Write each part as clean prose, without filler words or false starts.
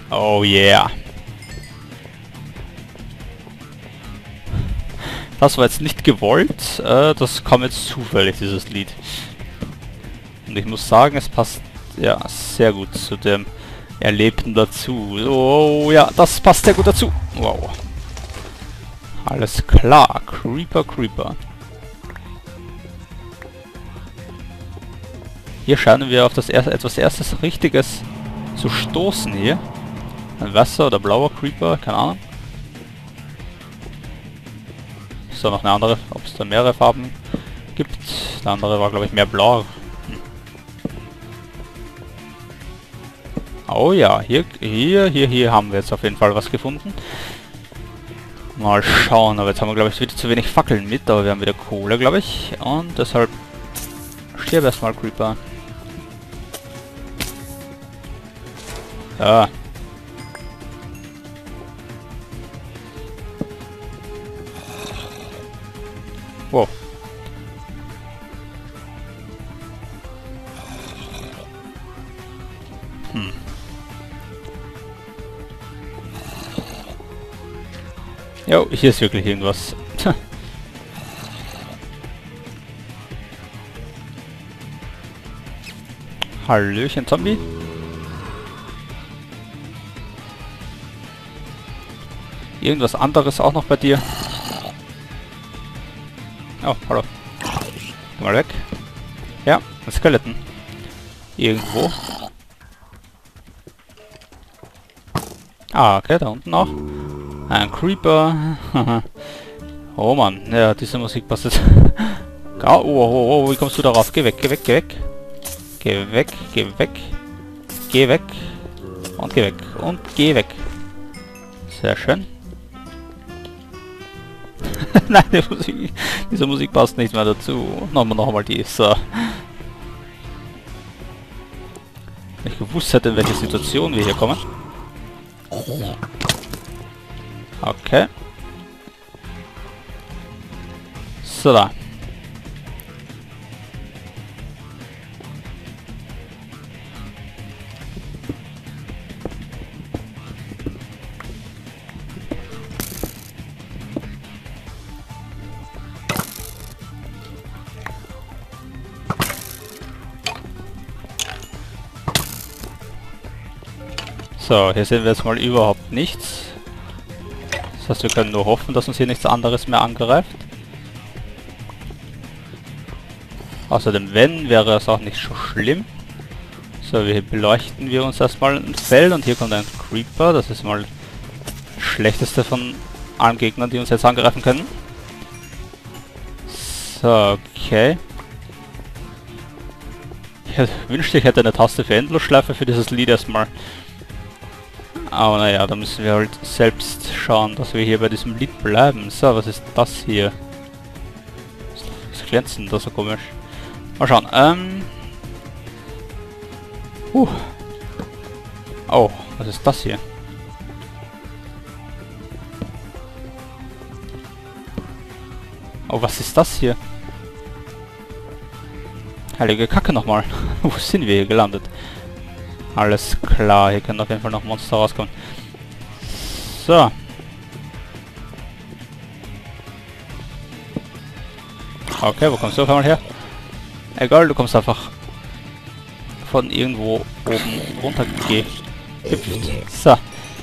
Oh yeah. Das war jetzt nicht gewollt, das kam jetzt zufällig, dieses Lied. Und ich muss sagen, es passt ja sehr gut zu dem Erlebten dazu. Oh ja, das passt sehr gut dazu. Wow. Alles klar. Creeper, Creeper. Hier scheinen wir auf das etwas erstes Richtiges zu stoßen hier. Ein Wasser- oder blauer Creeper, keine Ahnung. Ist da noch eine andere, ob es da mehrere Farben gibt. Der andere war, glaube ich, mehr blau. Oh ja, hier haben wir jetzt auf jeden Fall was gefunden. Mal schauen, aber jetzt haben wir, glaube ich, wieder zu wenig Fackeln mit, aber wir haben wieder Kohle, glaube ich. Und deshalb stirb erstmal, Creeper. Ja. Wow. Jo, hier ist wirklich irgendwas. Hallöchen, Zombie. Irgendwas anderes auch noch bei dir? Oh, hallo. Geh mal weg. Ja, ein Skeleton. Irgendwo. Ah, okay, da unten auch. Ein Creeper. Oh Mann, ja, diese Musik passt jetzt. Oh, wie kommst du darauf? Geh weg, geh weg, geh weg. Geh weg, geh weg. Geh weg. Und geh weg. Und geh weg. Sehr schön. Nein, diese Musik passt nicht mehr dazu. Nochmal die. So. Wenn ich gewusst hätte, in welche Situation wir hier kommen. Okay. So, da. So, hier sehen wir jetzt mal überhaupt nichts. Das heißt, wir können nur hoffen, dass uns hier nichts anderes mehr angreift. Außerdem, wenn, wäre es auch nicht so schlimm. So, hier beleuchten wir uns erstmal ein Feld und hier kommt ein Creeper. Das ist mal das schlechteste von allen Gegnern, die uns jetzt angreifen können. So, okay. Ich wünschte, ich hätte eine Taste für Endlosschleife für dieses Lied erstmal. Aber naja, da müssen wir halt selbst schauen, dass wir hier bei diesem Lied bleiben. So, was ist das hier? Was glänzt denn da so komisch? Mal schauen, Oh, was ist das hier? Oh, was ist das hier? Heilige Kacke nochmal. Wo sind wir hier gelandet? Alles klar, hier können auf jeden Fall noch Monster rauskommen. So. Okay, wo kommst du auf einmal her? Egal, du kommst einfach von irgendwo oben runter gehüpft. So.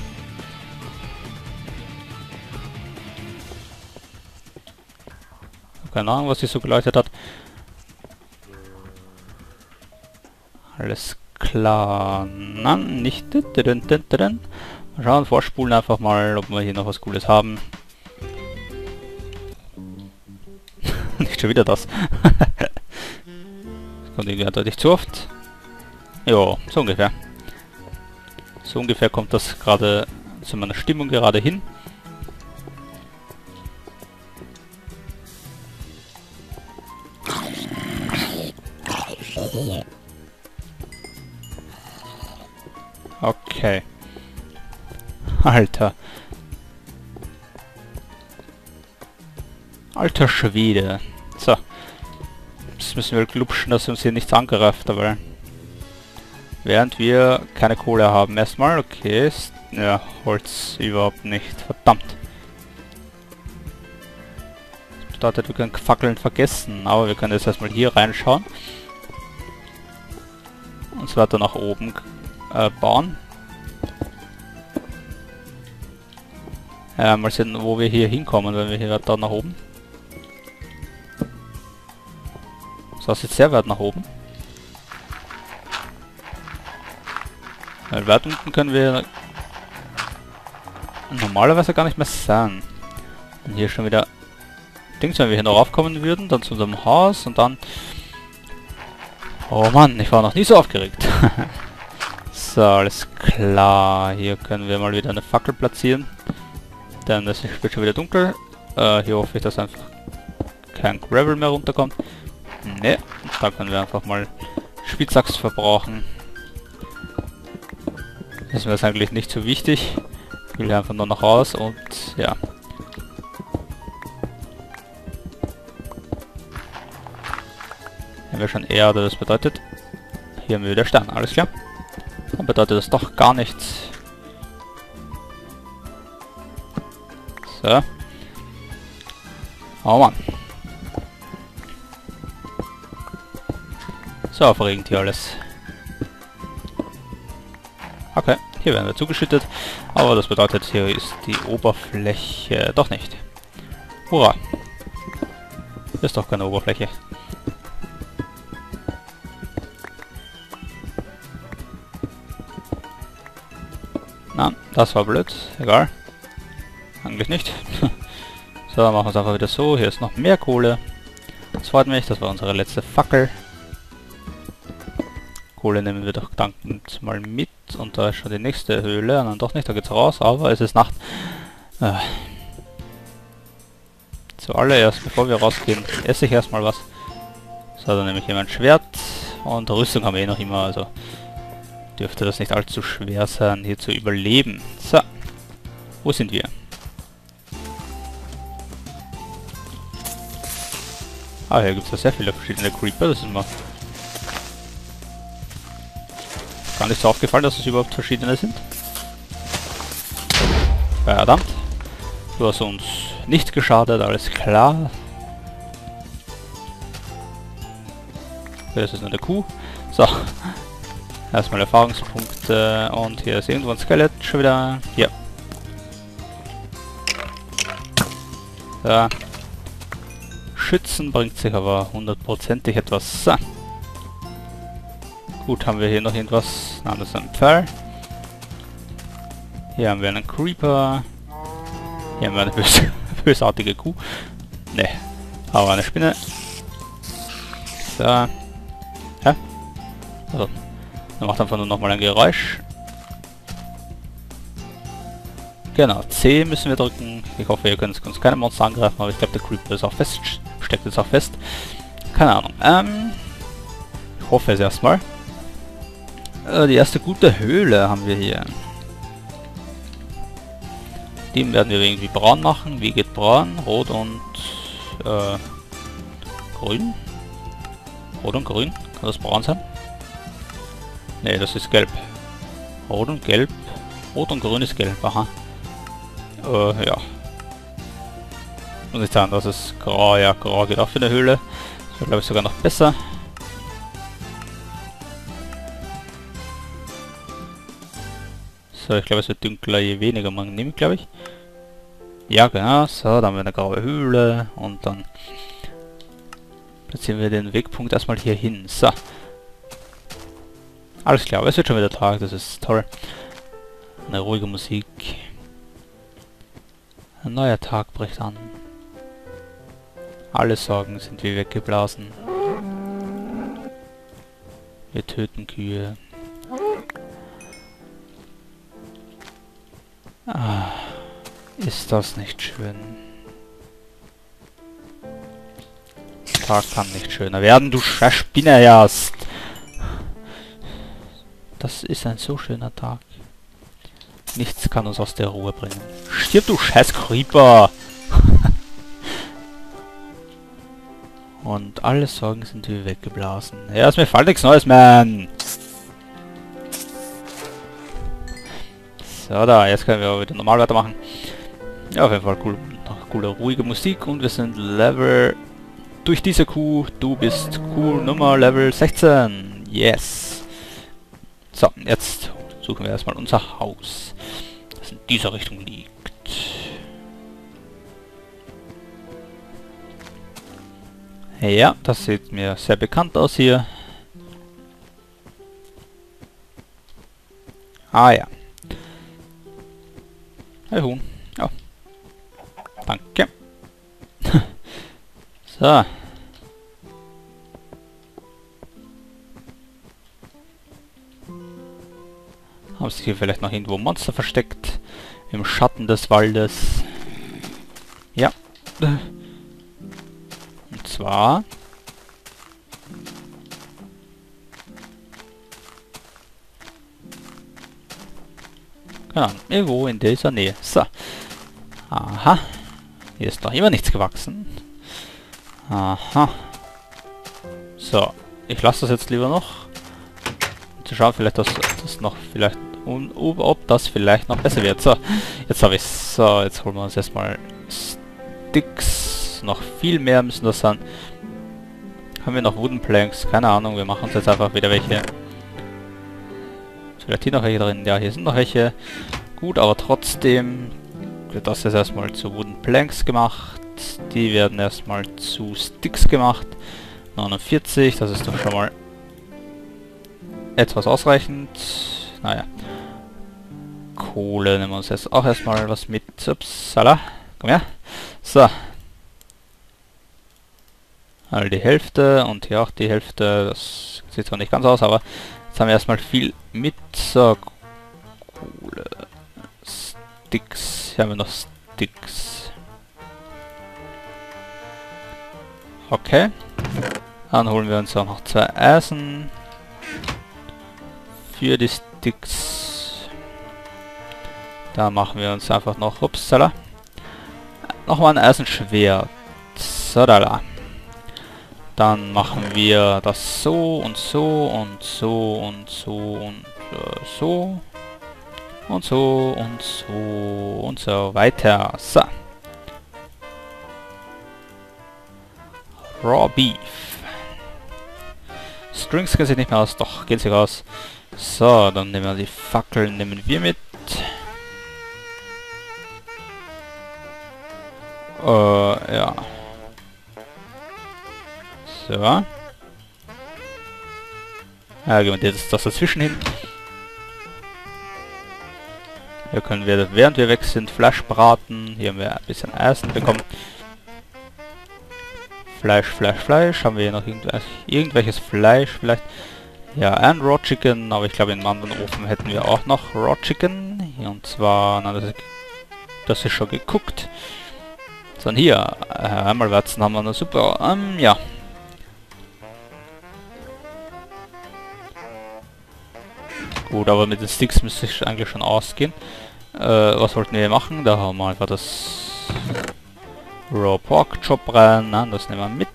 Keine Ahnung, was sie so geleuchtet hat. Alles klar. Nein, nicht. Mal schauen, vorspulen einfach mal, ob wir hier noch was Cooles haben. Nicht schon wieder das. Das kommt irgendwie eindeutig zu oft. Jo, so ungefähr. So ungefähr kommt das gerade zu meiner Stimmung gerade hin. Okay. Alter. Alter Schwede. So. Jetzt müssen wir glupschen, dass uns hier nichts angreift, aber Während wir keine Kohle haben. Erstmal, okay. Ja, Holz überhaupt nicht. Verdammt. Das bedeutet, wir können Fackeln vergessen. Aber wir können jetzt erstmal hier reinschauen. Und weiter nach oben bauen. Mal sehen, wo wir hier hinkommen, wenn wir hier weiter nach oben. So, das ist jetzt sehr weit nach oben. Weil weit unten können wir normalerweise gar nicht mehr sein. Und hier schon wieder Dings, wenn wir hier noch raufkommen würden, dann zu unserem Haus und dann... Oh Mann, ich war noch nie so aufgeregt. So, alles klar. Hier können wir mal wieder eine Fackel platzieren. Denn es wird schon wieder dunkel. Hier hoffe ich, dass einfach kein Gravel mehr runterkommt. Ne, da können wir einfach mal Spitzachs verbrauchen. Das ist mir jetzt eigentlich nicht so wichtig. Ich will einfach nur noch raus und ja. Haben wir schon Erde, das bedeutet, hier haben wir wieder Stein, alles klar. Dann bedeutet das doch gar nichts. So. Oh Mann. So aufregend hier alles. Okay, hier werden wir zugeschüttet, aber das bedeutet, hier ist die Oberfläche doch nicht. Hurra! Hier ist doch keine Oberfläche. Na, das war blöd. Egal. Eigentlich nicht. So, dann machen wir es einfach wieder so. Hier ist noch mehr Kohle. Das freut mich. Das war unsere letzte Fackel. Kohle nehmen wir doch dankend mal mit. Und da ist schon die nächste Höhle. Und dann doch nicht, da geht's raus. Aber es ist Nacht. Zuallererst, bevor wir rausgehen, esse ich erstmal was. So, dann nehme ich hier mein Schwert. Und Rüstung haben wir eh noch immer. Also dürfte das nicht allzu schwer sein, hier zu überleben. So, wo sind wir? Ah, hier gibt es ja sehr viele verschiedene Creeper, das ist mir gar nicht so aufgefallen, dass es überhaupt verschiedene sind. Verdammt. Du hast uns nicht geschadet, alles klar. Okay, das ist nur eine Kuh. So. Erstmal Erfahrungspunkte und hier ist irgendwo ein Skelett schon wieder. Hier. Ja. Schützen bringt sich aber hundertprozentig etwas. So. Gut, haben wir hier noch irgendwas? Nein, das ist ein Pfeil. Hier haben wir einen Creeper. Hier haben wir eine bösartige Kuh. Ne, aber eine Spinne. So. Hä? Also. Er macht einfach nur nochmal ein Geräusch. Genau, C müssen wir drücken. Ich hoffe, ihr könnt uns keine Monster angreifen, aber ich glaube, der Creeper ist auch fest. Steckt jetzt auch fest. Keine Ahnung. Ich hoffe es erstmal. Die erste gute Höhle haben wir hier. Die werden wir irgendwie braun machen. Wie geht braun? Rot und grün. Rot und grün. Kann das braun sein? Ne, das ist gelb. Rot und gelb. Rot und grün ist gelb, aha. Ja. Muss ich sagen, das ist grau. Ja, grau geht auch für eine Höhle. Das wäre, glaube ich, sogar noch besser. So, ich glaube, es wird dunkler, je weniger man nimmt, glaube ich. Ja, genau. So, dann haben wir eine graue Höhle. Und dann platzieren wir den Wegpunkt erstmal hier hin. So. Alles klar, aber es wird schon wieder Tag, das ist toll. Eine ruhige Musik. Ein neuer Tag bricht an. Alle Sorgen sind wie weggeblasen. Wir töten Kühe. Ah, ist das nicht schön? Der Tag kann nicht schöner werden, du Spinne erst. Das ist ein so schöner Tag. Nichts kann uns aus der Ruhe bringen. Stirb, du scheiß Creeper! Und alle Sorgen sind wie weggeblasen. Ja, ist mir fällt nichts Neues, man! So, da, jetzt können wir wieder normal weitermachen. Ja, auf jeden Fall cool, coole, ruhige Musik und wir sind Level... Durch diese Kuh, du bist Kuh Nummer Level 16. Yes. So, jetzt suchen wir erstmal unser Haus, das in dieser Richtung liegt. Ja, das sieht mir sehr bekannt aus hier. Ah ja. Hey Huhn. Ja. Danke. So. Haben sich hier vielleicht noch irgendwo Monster versteckt? Im Schatten des Waldes. Ja. Und zwar... Genau, irgendwo in dieser Nähe. So. Aha. Hier ist noch immer nichts gewachsen. Aha. So. Ich lasse das jetzt lieber noch. Um zu schauen, vielleicht, dass das noch vielleicht... ob das vielleicht noch besser wird. So. Jetzt habe ich so. Jetzt holen wir uns erstmal Sticks. Noch viel mehr müssen das sein. Haben wir noch Wooden Planks? Keine Ahnung. Wir machen uns jetzt einfach wieder welche. Vielleicht hier noch welche drin. Ja, hier sind noch welche. Gut, aber trotzdem wird das jetzt erstmal zu Wooden Planks gemacht. Die werden erstmal zu Sticks gemacht. 49, das ist doch schon mal etwas ausreichend. Naja. Kohle nehmen wir uns jetzt auch erstmal was mit. Upsala. Komm her. So. All die Hälfte und hier auch die Hälfte. Das sieht zwar nicht ganz aus, aber jetzt haben wir erstmal viel mit. So. Kohle. Sticks. Hier haben wir noch Sticks. Okay. Dann holen wir uns auch noch 2 Eisen. Für die Sticks. Da machen wir uns einfach noch... Upsala. Nochmal ein Eisenschwert. So, da. Dann machen wir das so und so und so und so und so. Und so und so und so weiter. So. Raw Beef. Strings gehen sich nicht mehr aus. Doch, gehen sich aus. So, dann nehmen wir die Fackeln, nehmen wir mit. Ja. So. Ja, gehen wir das dazwischen hin. Hier können wir, während wir weg sind, Fleisch braten. Hier haben wir ein bisschen Eisen bekommen. Fleisch, Fleisch, Fleisch. Haben wir hier noch irgendwelches Fleisch vielleicht? Ja, ein Raw Chicken, aber ich glaube in einem anderen Ofen hätten wir auch noch Raw Chicken. Und zwar, na, das ist schon geguckt. So, und hier, einmal Weizen haben wir noch super, ja. Gut, aber mit den Sticks müsste ich eigentlich schon ausgehen. Was wollten wir hier machen? Da haben wir einfach das Raw Pork Chop rein. Nein, das nehmen wir mit.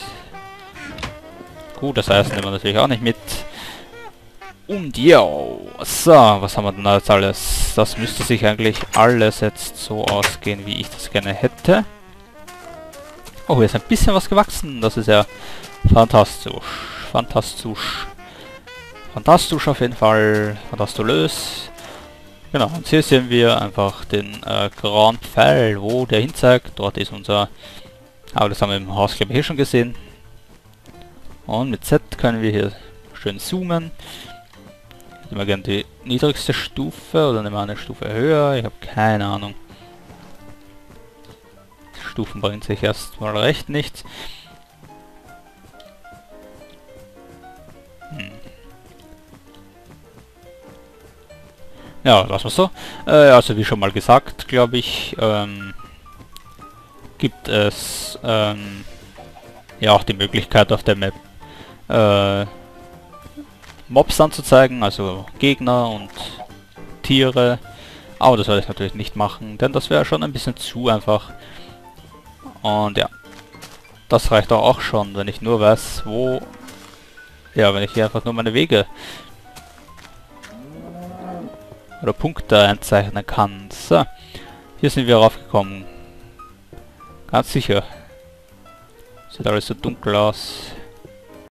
Gut, das Eisen nehmen wir natürlich auch nicht mit. Und ja, so, was haben wir denn jetzt alles? Das müsste sich eigentlich alles jetzt so ausgehen, wie ich das gerne hätte. Oh, hier ist ein bisschen was gewachsen. Das ist ja fantastisch. Fantastisch. Fantastisch auf jeden Fall. Fantastulös. Genau, und hier sehen wir einfach den grauen Pfeil, wo der hinzeigt. Dort ist unser... Aber das haben wir im Haus, glaube ich, hier schon gesehen. Und mit Z können wir hier schön zoomen. Nehmen wir gerne die niedrigste Stufe oder nehmen wir eine Stufe höher. Ich habe keine Ahnung. Die Stufen bringen sich erstmal recht nichts. Ja, lassen wir so. Also wie schon mal gesagt, glaube ich, gibt es ja auch die Möglichkeit auf der Map Mobs anzuzeigen, also Gegner und Tiere. Aber das werde ich natürlich nicht machen, denn das wäre schon ein bisschen zu einfach. Und ja, das reicht auch schon, wenn ich nur weiß, wo... Ja, wenn ich hier einfach nur meine Wege oder Punkte einzeichnen kann. So, hier sind wir raufgekommen. Ganz sicher. Sieht alles so dunkel aus.